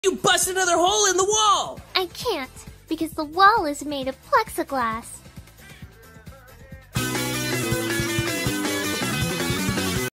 You bust another hole in the wall! I can't, because the wall is made of plexiglass.